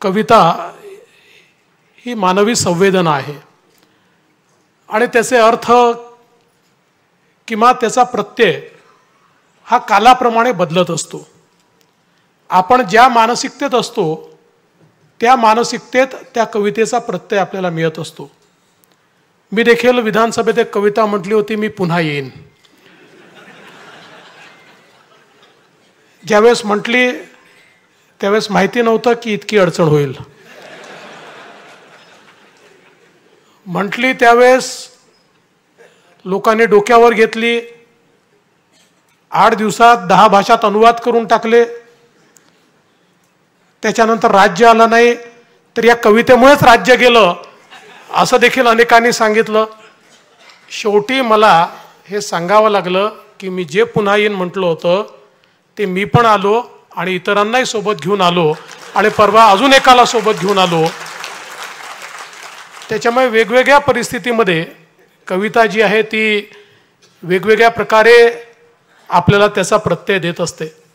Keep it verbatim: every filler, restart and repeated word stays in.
कविता ही मानवी संवेदना आहे आणि त्याचे अर्थ किंवा त्याचा प्रत्यय हा कालाप्रमाणे बदलत असतो। आपण ज्या मानसिकतेत असतो त्या मानसिकतेत त्या कवितेचा प्रत्यय आपल्याला मिळत असतो। मी देखील विधानसभेत एक कविता म्हटली होती, मी पुन्हा येईन। ज्यावेळेस म्हटली त्यावेळेस माहिती नव्हतं की इतकी अडचण होईल। म्हटली त्यावेळेस लोकांनी डोक्यावर घेतली, आठ दिवसात दहा भाषात अनुवाद करून टाकले। त्याच्यानंतर राज्य आलं नाही तर या कवितेमुळेच राज्य गेलं असं देखील अनेकांनी सांगितलं। शेवटी मला हे सांगावं लागलं की मी जे पुन्हा येईन म्हटलं होतं ते मी पण आलो आणि इतरांनाही सोबत घेऊन आलो आणि परवा अजून एकाला सोबत घेऊन आलो। त्याच्यामुळे वेगवेगळ्या परिस्थितीमध्ये कविता जी आहे ती वेगवेगळ्या प्रकारे आपल्याला त्याचा प्रत्यय देत असते।